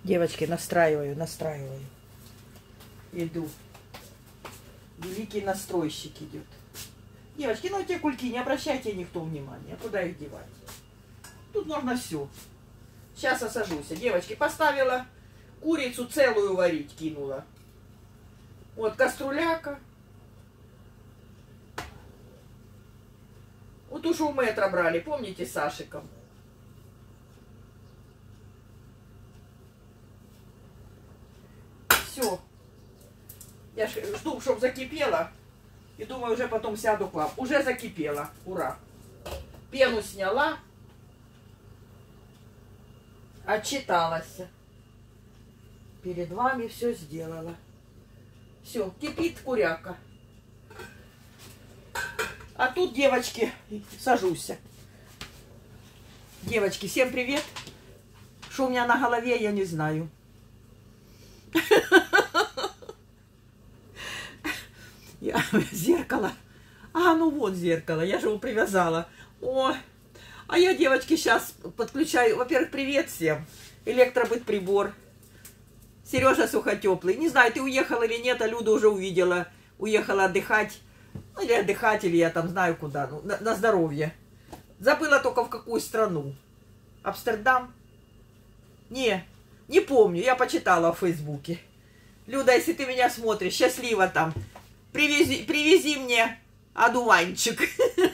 Девочки, настраиваю. Иду. Великий настройщик идет. Девочки, ну те кульки, не обращайте никто внимания. Куда их девать? Тут можно все. Сейчас осажусь. Девочки, поставила курицу целую варить, кинула. Вот каструляка. Вот уж у метра брали, помните, с Сашиком? Все. Я жду, чтобы закипело. И думаю, уже потом сяду к вам. Уже закипело. Ура. Пену сняла. Отчиталась. Перед вами все сделала. Все, кипит куряка. А тут, девочки, сажусь. Девочки, всем привет. Что у меня на голове, я не знаю. Зеркало. А, ну вот зеркало. Я же его привязала. О, а я, девочки, сейчас подключаю. Во-первых, привет всем. Электробытприбор. Сережа Сухотеплый. Не знаю, ты уехал или нет, а Люда уже увидела. Уехала отдыхать. Ну, или отдыхать, или я там знаю куда. Ну, на здоровье. Забыла только в какую страну. Амстердам? Не помню. Я почитала в Фейсбуке. Люда, если ты меня смотришь, счастливо там. Привези мне одуванчик.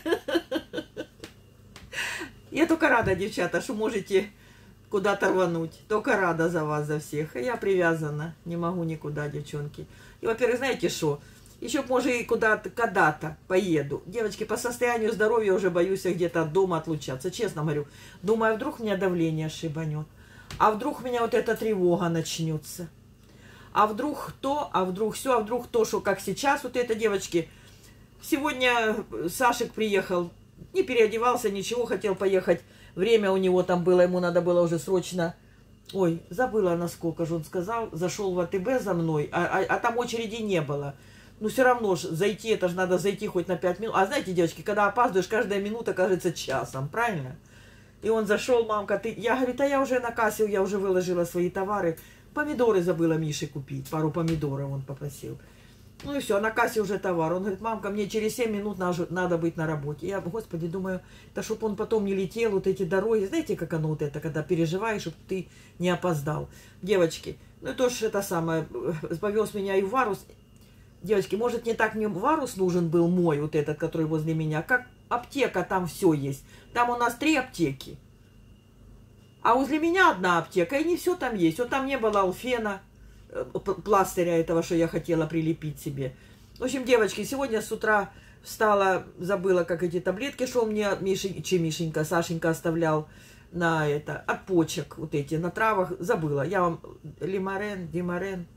Я только рада, девчата, что можете куда-то рвануть. Только рада за вас, за всех. Я привязана. Не могу никуда, девчонки. И, во-первых, знаете что? Еще, может, и куда-то, когда-то поеду. Девочки, по состоянию здоровья уже боюсь где-то от дома отлучаться. Честно говорю. Думаю, а вдруг меня давление шибанет. А вдруг у меня вот эта тревога начнется. А вдруг то, а вдруг все, а вдруг то, что как сейчас. Вот это, девочки, сегодня Сашик приехал, не переодевался, ничего, хотел поехать. Время у него там было, ему надо было уже срочно... Ой, забыла насколько же он сказал. Зашел в АТБ за мной, а там очереди не было. Но все равно ж зайти, это же надо зайти хоть на 5 минут. А знаете, девочки, когда опаздываешь, каждая минута кажется часом, правильно? И он зашел, мамка, ты... Я говорю, да я уже на кассе, я уже выложила свои товары. Помидоры забыла Мише купить. Пару помидоров он попросил. Ну и все, на кассе уже товар. Он говорит, мамка, мне через 7 минут надо быть на работе. Я, господи, думаю, да чтоб он потом не летел, вот эти дороги. Знаете, как оно вот это, когда переживаешь, чтобы ты не опоздал. Девочки, ну то ж это самое, повез меня и в Варус. Девочки, может, не так мне Варус нужен был мой, вот этот, который возле меня, как аптека, там все есть. Там у нас 3 аптеки. А возле меня одна аптека, и не все там есть. Вот там не было алфена, пластыря этого, что я хотела прилепить себе. В общем, девочки, сегодня с утра встала, забыла, как эти таблетки, что мне Мишенька, Сашенька оставлял на это, от почек, вот эти, на травах, забыла. Я вам лимарен,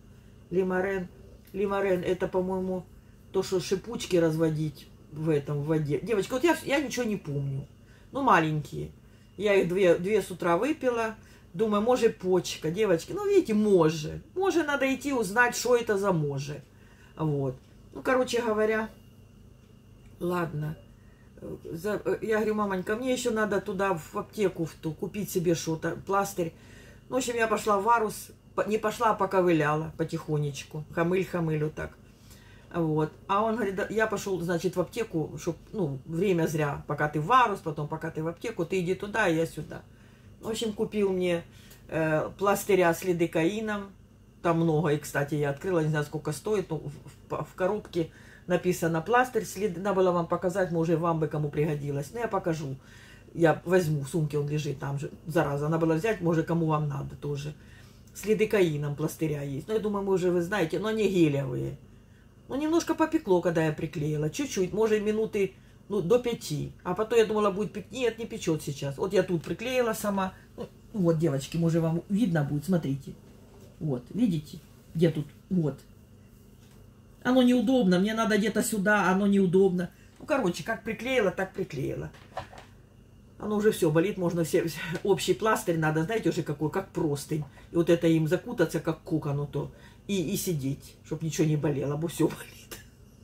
это, по-моему, то, что шипучки разводить в воде. Девочки, вот я ничего не помню. Ну, маленькие. Я их две с утра выпила. Думаю, может, почка. Девочки, ну, видите, може. Може надо идти узнать, что это за може. Вот. Ну, короче говоря, ладно. Я говорю, мамонька, мне еще надо туда, в аптеку, в ту, купить себе что-то, пластырь. Ну, в общем, я пошла в Варус. Не пошла, а поковыляла потихонечку. Хамыль вот так. Вот. А он говорит, я пошел, значит, в аптеку, чтобы, ну, время зря. Пока ты в Варус, потом пока ты в аптеку, ты иди туда, а я сюда. В общем, купил мне пластыря с лидокаином. Там много, и, кстати, я открыла, не знаю, сколько стоит. Но в коробке написано пластырь. Надо было вам показать, может, вам бы кому пригодилось. Но я покажу. Я возьму, в сумке он лежит там же. Зараза, надо было взять, может, кому вам надо тоже. С лидокаином пластыря есть. Ну, я думаю, может, вы знаете, но они гелевые. Ну, немножко попекло, когда я приклеила. Чуть-чуть, может, минуты, ну, до 5. А потом я думала, будет печь. Нет, не печет сейчас. Вот я тут приклеила сама. Ну, вот, девочки, может, вам видно будет, смотрите. Вот, видите? Где тут? Вот. Оно неудобно, мне надо где-то сюда, оно неудобно. Ну, короче, как приклеила, так приклеила. Оно уже все болит, можно все общий пластырь надо, знаете, уже какой, как простынь. И вот это им закутаться, как кокону то. И сидеть, чтобы ничего не болело, бо все болит.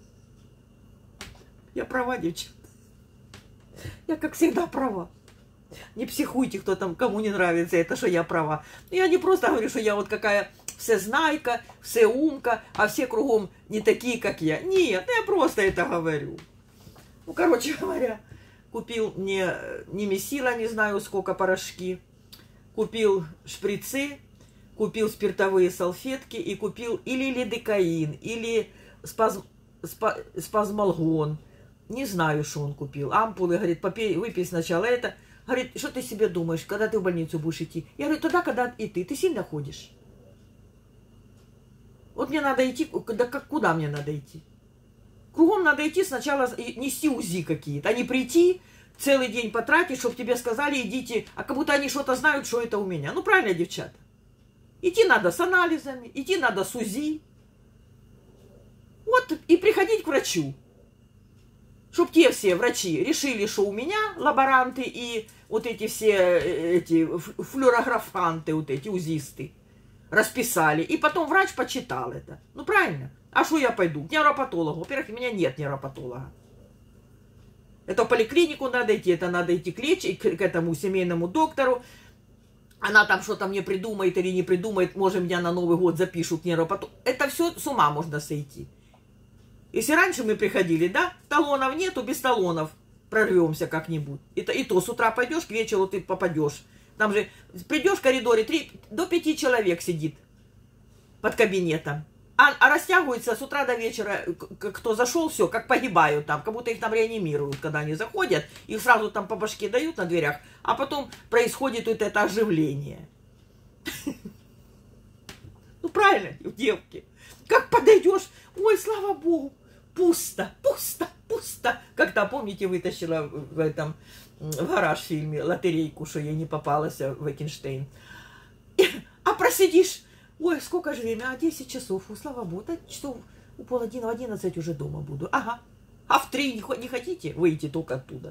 Я права, девчата. Я, как всегда, права. Не психуйте, кто там, кому не нравится это, что я права. Я не просто говорю, что я вот какая всезнайка, всеумка, а все кругом не такие, как я. Нет, я просто это говорю. Ну, короче говоря, купил мне немесила, не знаю сколько, порошки, купил шприцы, купил спиртовые салфетки и купил или лидокаин, или спазмолгон. Не знаю, что он купил. Ампулы, говорит, попей, выпей сначала это. Говорит, что ты себе думаешь, когда ты в больницу будешь идти? Я говорю, тогда, когда и ты. Ты сильно ходишь? Вот мне надо идти, куда мне надо идти? Кругом надо идти сначала нести УЗИ какие-то, а не прийти, целый день потратить, чтобы тебе сказали, идите, а как будто они что-то знают, что это у меня. Ну, правильно, девчата? Идти надо с анализами, идти надо с УЗИ. Вот, и приходить к врачу. Чтоб те все врачи решили, что у меня лаборанты и вот эти все эти флюорографанты, вот эти узисты, расписали. И потом врач почитал это. Ну, правильно? А что я пойду? К невропатологу. Во-первых, у меня нет невропатолога. Это в поликлинику надо идти, это надо идти к этому семейному доктору. Она там что-то мне придумает или не придумает, может, меня на Новый год запишут к невропатологу. Это все с ума можно сойти. Если раньше мы приходили, да, талонов нету, без талонов прорвемся как-нибудь. И то с утра пойдешь, к вечеру ты попадешь. Там же придешь в коридоре, до 5 человек сидит под кабинетом. А растягивается с утра до вечера, кто зашел, все, как погибают там, как будто их там реанимируют, когда они заходят, их сразу там по башке дают на дверях, а потом происходит вот это оживление. Ну правильно, девки, как подойдешь, ой, слава богу, пусто, пусто, пусто. Когда, помните, вытащила в гараж фильме лотерейку, что ей не попалась в Экинштейн. А просидишь, ой, сколько же время, 10 часов, слава богу, часов у 10:30 уже дома буду. Ага, а в 3 не хотите выйти только оттуда?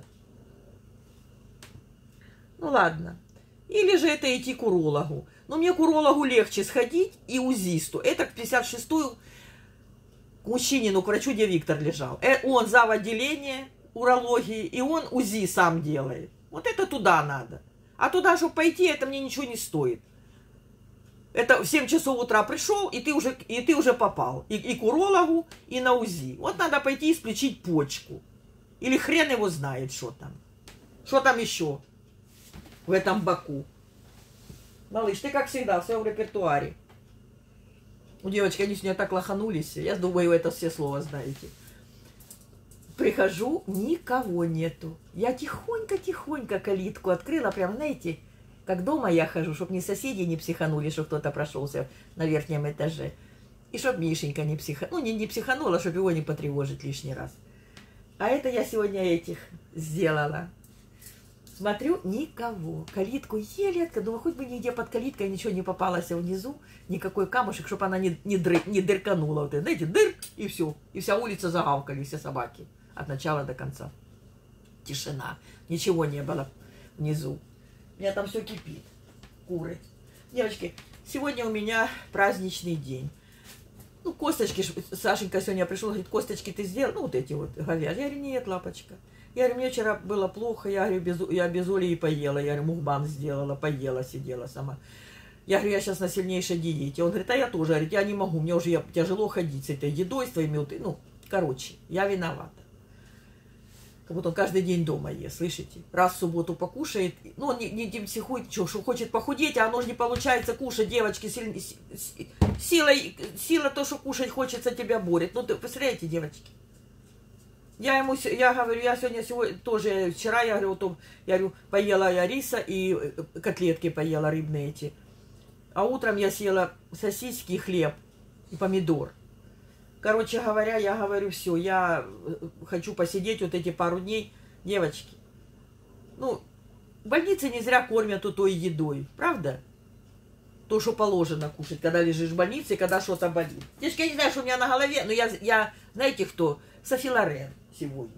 Ну ладно. Или же это идти к урологу. Но мне к урологу легче сходить и УЗИсту. Это к 56-ю к мужчинину, к врачу, где Виктор лежал. Он зав. Отделение урологии, и он УЗИ сам делает. Вот это туда надо. А туда, чтобы пойти, это мне ничего не стоит. Это в 7 часов утра пришел, и ты уже попал. И к урологу, и на УЗИ. Вот надо пойти исключить почку. Или хрен его знает, что там. Что там еще в этом боку. Малыш, ты как всегда, в своем репертуаре. У девочки, они сегодня так лоханулись. Я думаю, вы это все слова знаете. Прихожу, никого нету. Я тихонько калитку открыла, прям, знаете, как дома я хожу, чтобы ни соседи не психанули, что кто-то прошелся на верхнем этаже. И чтобы Мишенька не психанула, ну, не психанула, чтобы его не потревожить лишний раз. А это я сегодня этих сделала. Смотрю, никого. Калитку еле открыла. Думаю, хоть бы нигде под калиткой ничего не попалось внизу, никакой камушек, чтобы она не дырканула. Вот, знаете, дырк, и все. И вся улица загавкали, все собаки. От начала до конца. Тишина. Ничего не было внизу. У меня там все кипит. Куры. Девочки, сегодня у меня праздничный день. Ну, косточки, Сашенька сегодня пришел, говорит, косточки ты сделал? Ну, вот эти вот говяжьи. Я говорю, нет, лапочка. Я говорю, мне вчера было плохо, я говорю, я без Оли и поела. Я говорю, мухбан сделала, поела, сидела сама. Я говорю, я сейчас на сильнейшей диете. Он говорит, а я тоже. Говорит, я не могу, мне уже тяжело ходить с этой едой, с твоими вот... Ну, короче, я виновата. Как будто он каждый день дома ест, слышите? Раз в субботу покушает. Ну, он не психует, что хочет похудеть, а оно же не получается кушать, девочки. Сила то, что кушать хочется, тебя борет. Ну, представляете, девочки? Я говорю, я сегодня тоже, вчера, я говорю, поела я риса и котлетки поела рыбные эти. А утром я съела сосиски и хлеб, и помидор. Короче говоря, я говорю, все, я хочу посидеть вот эти пару дней. Девочки, ну, в больнице не зря кормят той едой, правда? То, что положено кушать, когда лежишь в больнице, когда что-то болит. Девочки, я не знаю, что у меня на голове, но я знаете кто? Софи Лорен сегодня.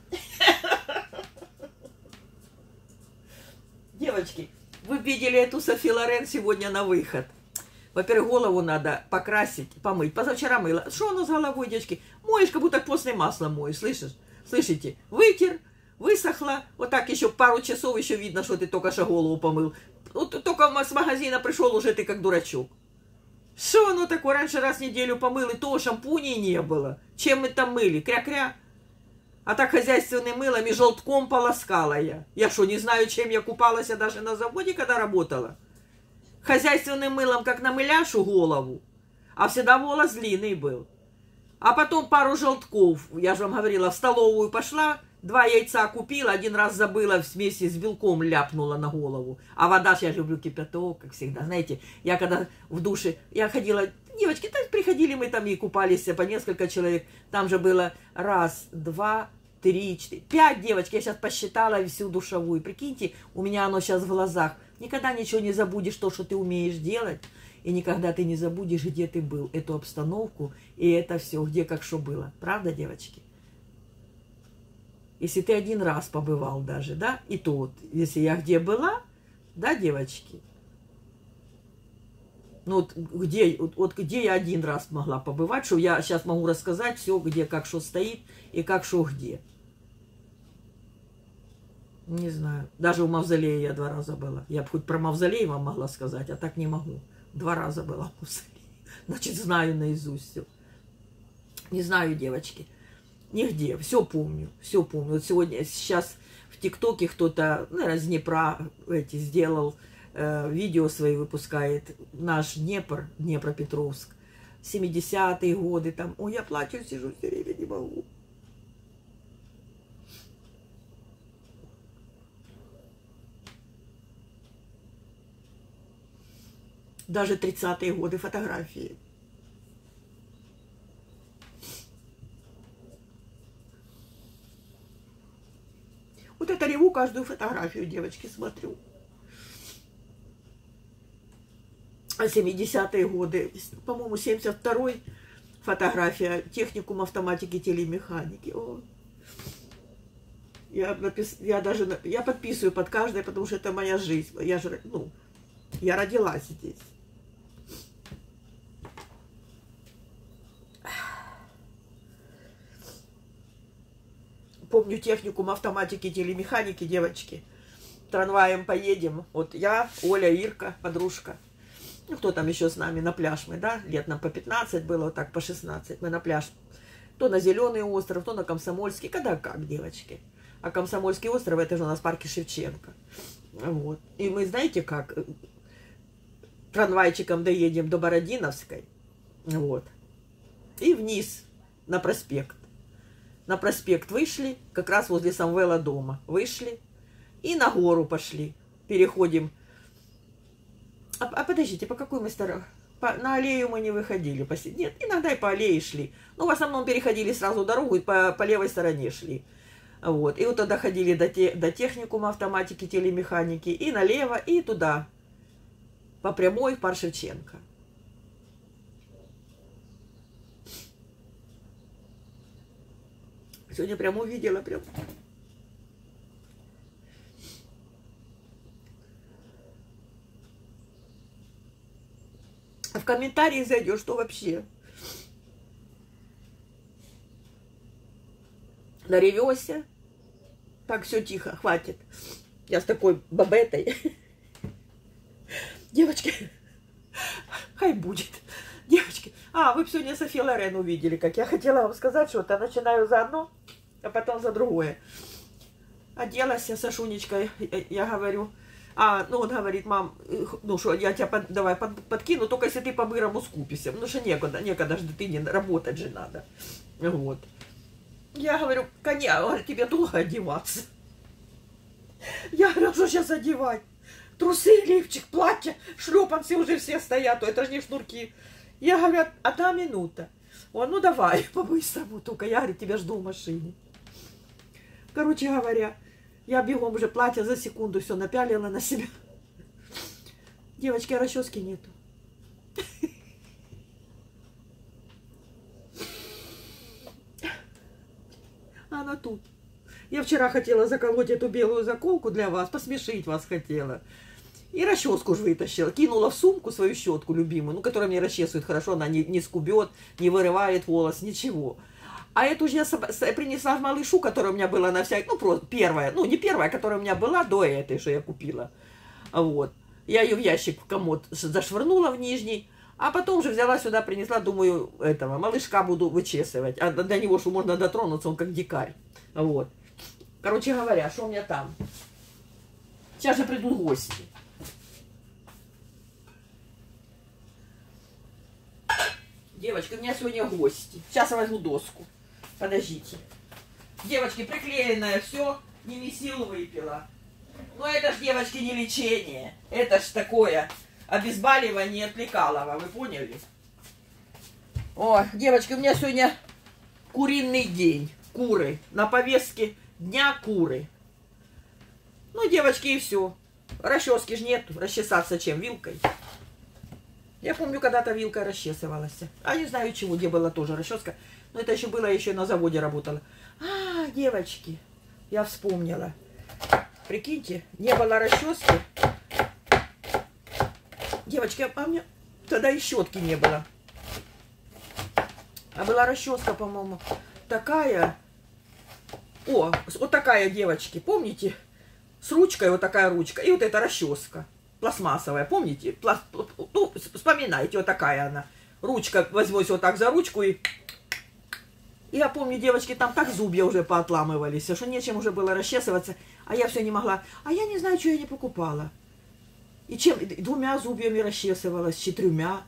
Девочки, вы видели эту Софи Лорен сегодня на выход? Во-первых, голову надо покрасить, помыть. Позавчера мыла. Что оно с головой, девочки? Моешь, как будто постное масло моешь, слышишь? Слышите? Вытер, высохло, вот так еще пару часов, еще видно, что ты только что голову помыл. Вот только с магазина пришел, уже ты как дурачок. Что оно такое? Раньше раз в неделю помыл, и то шампуней не было. Чем мы там мыли? Кря-кря. А так хозяйственным мылом и желтком полоскала я. Я что, не знаю, чем я купалась, я даже на заводе, когда работала. Хозяйственным мылом, как намыляшу голову. А всегда волос длинный был. А потом пару желтков, я же вам говорила, в столовую пошла, 2 яйца купила, 1 раз забыла, вместе с белком ляпнула на голову. А вода, я люблю кипяток, как всегда. Знаете, я когда в душе, я ходила, девочки, так приходили мы там и купались по несколько человек. Там же было 1, 2, 3, 4, 5 девочек. Я сейчас посчитала всю душевую. Прикиньте, у меня оно сейчас в глазах. Никогда ничего не забудешь, то, что ты умеешь делать. И никогда ты не забудешь, где ты был, эту обстановку и это все, где как что было. Правда, девочки? Если ты 1 раз побывал даже, да, и то вот, если я где была, да, девочки, ну вот где я 1 раз могла побывать, что я сейчас могу рассказать все, где как что стоит и как что где. Не знаю. Даже у мавзолея я 2 раза была. Я бы хоть про мавзолей вам могла сказать, а так не могу. 2 раза была в мавзолее. Значит, знаю наизусть все. Не знаю, девочки. Нигде. Все помню. Все помню. Вот сегодня, сейчас в ТикТоке кто-то, наверное, из Днепра сделал видео свои, выпускает. Наш Днепр, Днепропетровск. 70-е годы там. Ой, я плачу, сижу все время, не могу. Даже 30-е годы фотографии. Вот это реву каждую фотографию, девочки, смотрю. А 70-е годы, по-моему, 72-й фотография, техникум автоматики телемеханики. О. Я подписываю под каждой, потому что это моя жизнь. Я родилась здесь. Помню техникум автоматики телемеханики, девочки. Трамваем поедем. Вот я, Оля, Ирка, подружка. Ну, кто там еще с нами на пляж мы, да? Лет нам по 15 было, вот так по 16. Мы на пляж. То на Зеленый остров, то на Комсомольский. Когда как, девочки. А Комсомольский остров, это же у нас в парке Шевченко. Вот. И мы, знаете как, трамвайчиком доедем до Бородиновской. Вот. И вниз на проспект. На проспект вышли, как раз возле Самвела дома. Вышли и на гору пошли. Переходим. А подождите, по какой мы стороне? На аллею мы не выходили. Нет, иногда и по аллее шли. Но в основном переходили сразу дорогу и по левой стороне шли. Вот. И вот тогда ходили до техникума автоматики, телемеханики. И налево, и туда. По прямой в парк Шевченко. Сегодня прям увидела, прям. А в комментарии зайдешь, что вообще? Наревешься. Так, все тихо, хватит. Я с такой бабетой. Девочки, хай будет. Девочки, вы сегодня Софи Лорен увидели, как я хотела вам сказать что-то. Начинаю за одно, а потом за другое. Оделась я, Сашунечка, я говорю. Он говорит, мам, ну что, я тебя давай подкину, только если ты по-бырому скупишься. Потому что некогда же, ты не работать же надо. Вот. Я говорю, коня, тебе долго одеваться. Я говорю, что сейчас одевать? Трусы, лифчик, платье, шлепанцы уже все стоят, это же не шнурки. Я говорю, 1 минута. Он, ну давай, по-быстрому только. Я говорю, тебя жду в машине. Короче говоря, я бегом уже платье за секунду все напялила на себя. Девочки, расчески нету. Она тут. Я вчера хотела заколоть эту белую заколку для вас, посмешить вас хотела. И расческу же вытащила. Кинула в сумку свою щетку любимую, которая мне расчесывает хорошо, она не скубет, не вырывает волос, ничего. А эту же я принесла малышу, которая у меня была на всякий, ну, просто первая, ну, не первая, которая у меня была до этой, что я купила. Вот. Я ее в ящик в комод зашвырнула в нижний, а потом уже взяла сюда, принесла, думаю, этого, малышка буду вычесывать. А до него, что можно дотронуться, он как дикарь. Вот. Короче говоря, что у меня там? Сейчас же придут гости. Девочки, у меня сегодня гости. Сейчас я возьму доску. Подождите. Девочки, приклеенное все, не сил выпила. Но это ж, девочки, не лечение. Это ж такое обезболивание от лекалова. Вы поняли? О, девочки, у меня сегодня куриный день. Куры. На повестке дня куры. Ну, девочки, и все. Расчески ж нет. Расчесаться чем? Вилкой. Я помню, когда-то вилкой расчесывалась. А не знаю чего, где была тоже расческа. Но это еще было, еще на заводе работала. А, девочки, я вспомнила. Прикиньте, не было расчески. Девочки, а мне тогда и щетки не было. А была расческа, по-моему, такая. О, вот такая, девочки, помните? С ручкой, вот такая ручка. И вот эта расческа. Пластмассовая, помните? Ну, вспоминайте, вот такая она. Ручка, возьмусь вот так за ручку и... Я помню, девочки, там так зубья уже поотламывались, что нечем уже было расчесываться, а я все не могла. А я не знаю, что я не покупала. И чем? 2 зубьями расчесывалась, 4.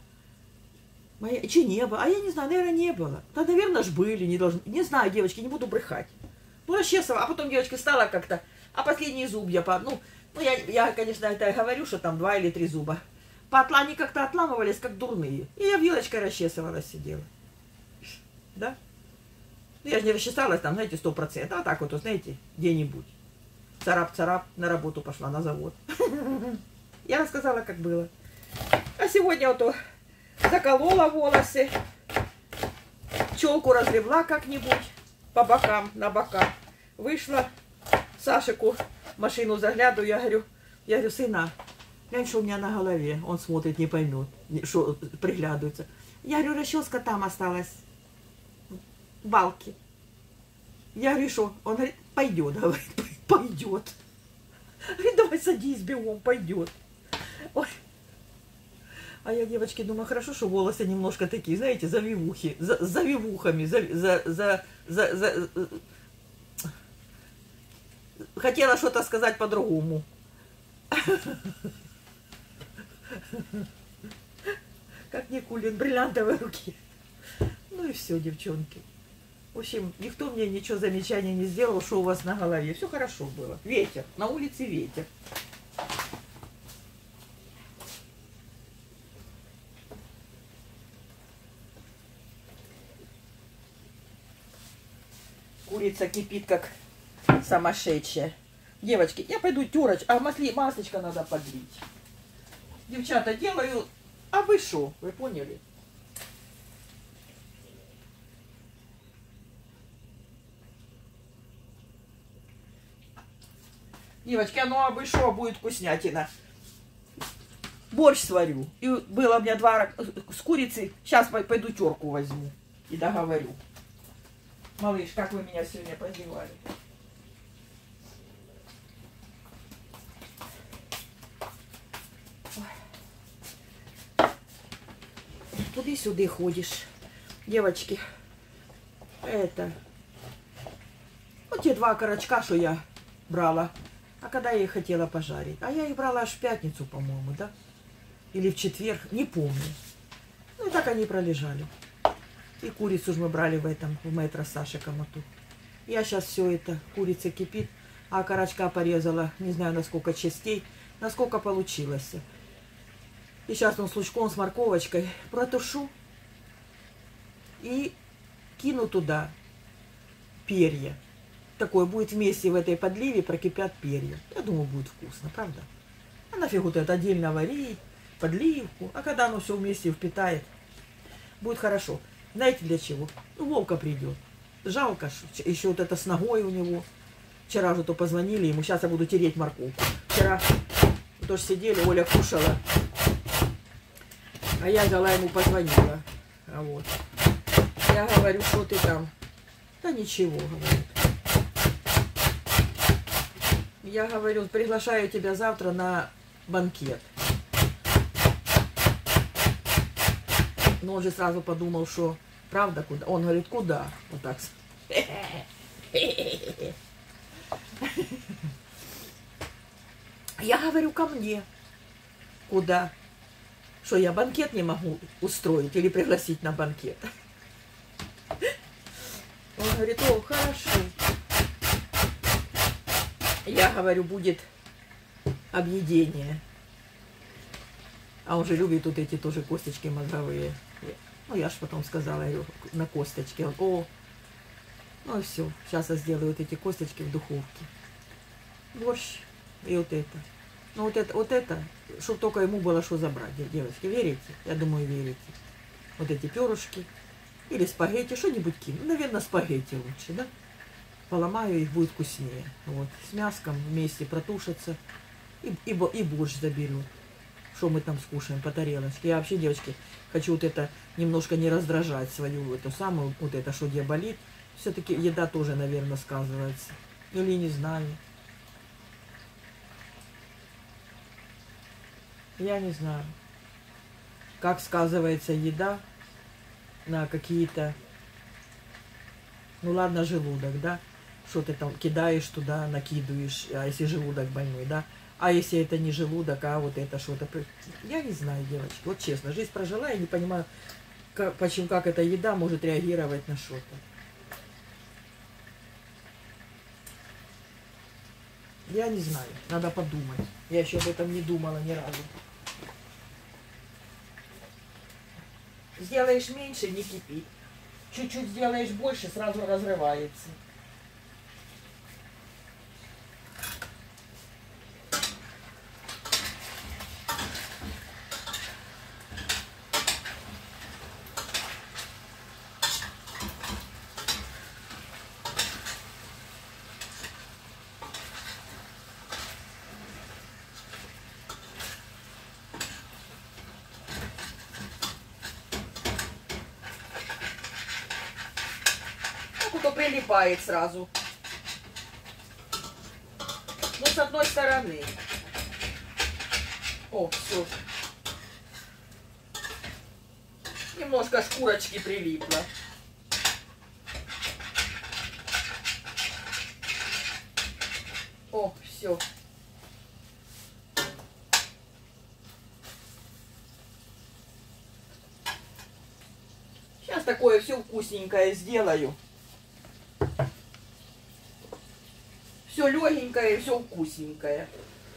Че не было? А я не знаю, наверное, не было. Да, наверное, ж были, не должны. Не знаю, девочки, не буду брехать. Ну, расчесывала, а потом, девочки, стала как-то... А последние зубья, ну, я, конечно, это говорю, что там 2 или 3 зуба. Они как-то отламывались, как дурные. И я вилочкой расчесывалась, сидела. Да? Ну, я же не расчесалась там, знаете, 100%. А так вот, знаете, где-нибудь. Царап-царап, на работу пошла, на завод. Я рассказала, как было. А сегодня вот заколола волосы. Челку разревла как-нибудь по бокам, на бока. Вышла, Сашику в машину заглядываю, я говорю, сына, глянь, что у меня на голове. Он смотрит, не поймет, что приглядывается. Я говорю, расческа там осталась. Балки. Я говорю, что? Он говорит, пойдет, говорит, пойдет. Говорит, давай садись, бегом, пойдет. Ой. А я, девочки, думаю, хорошо, что волосы немножко такие, знаете, завивухи, с завивухами, хотела что-то сказать по-другому. Как Никулин, бриллиантовые руки. Ну и все, девчонки. В общем, никто мне ничего замечания не сделал, что у вас на голове. Все хорошо было. Ветер. На улице ветер. Курица кипит, как сумасшедшая. Девочки, я пойду а маслечко надо подлить. Девчата, делаю... А вы шо? Вы поняли? Девочки, ну а вы шо, будет вкуснятина. Борщ сварю. И было у меня 2 с курицей. Сейчас пойду терку возьму и договорю. Малыш, как вы меня сегодня подевали? Туды-сюды ходишь. Девочки, это... Вот те 2 окорочка, что я брала. А когда я их хотела пожарить? А я их брала аж в пятницу, по-моему, да? Или в четверг, не помню. Ну и так они пролежали. И курицу же мы брали в метро с Сашиком вот тут. Я сейчас все это, курица кипит, а окорочка порезала, не знаю на сколько частей, насколько получилось. И сейчас он с лучком, с морковочкой протушу и кину туда перья. Такое будет вместе в этой подливе, прокипят перья. Я думаю, будет вкусно, правда? А нафиг вот это отдельно варить, подливку. А когда оно все вместе впитает, будет хорошо. Знаете для чего? Ну, Вовка придет. Жалко, еще вот это с ногой у него. Вчера же то позвонили ему, сейчас я буду тереть морковку. Вчера тоже сидели, Оля кушала. А я взяла ему, позвонила. А вот. Я говорю, что ты там? Да ничего, говорит. Я говорю, приглашаю тебя завтра на банкет. Но он же сразу подумал, что правда куда? Он говорит, куда? Вот так. Я говорю, ко мне. Куда? Что я банкет не могу устроить или пригласить на банкет? Он говорит, о, хорошо. Я говорю, будет объедение. А он же любит вот эти тоже косточки мозговые. Ну, я ж потом сказала, я говорю, на косточке. Он, о, ну все, сейчас я сделаю вот эти косточки в духовке. Борщ и вот это. Ну, вот это, чтобы только ему было что забрать, девочки. Верите? Я думаю, верите. Вот эти перышки. Или спагетти, что-нибудь кину. Наверное, спагетти лучше, да? Поломаю, их будет вкуснее. Вот. С мяском вместе протушатся. И борщ заберет. Что мы там скушаем по тарелочке. Я вообще, девочки, хочу вот это немножко не раздражать свою эту самую, вот это, что где болит. Все-таки еда тоже, наверное, сказывается. Или не знаю. Я не знаю, как сказывается еда на какие-то, ну ладно, желудок, да, что ты там кидаешь туда, накидываешь, а если желудок больной, да, а если это не желудок, а вот это что-то, я не знаю, девочки, вот честно, жизнь прожила, я не понимаю, как эта еда может реагировать на что-то. Я не знаю, надо подумать, я еще об этом не думала ни разу. Сделаешь меньше, не кипит. Чуть-чуть сделаешь больше, сразу разрывается. То прилипает сразу. Ну, с одной стороны. О, все. Немножко шкурочки прилипло. О, все. Сейчас такое все вкусненькое сделаю. Все легенькое, все вкусненькое.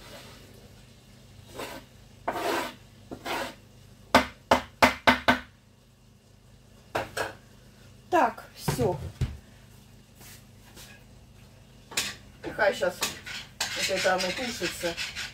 Так, все. Пихай сейчас вот это оно тушится.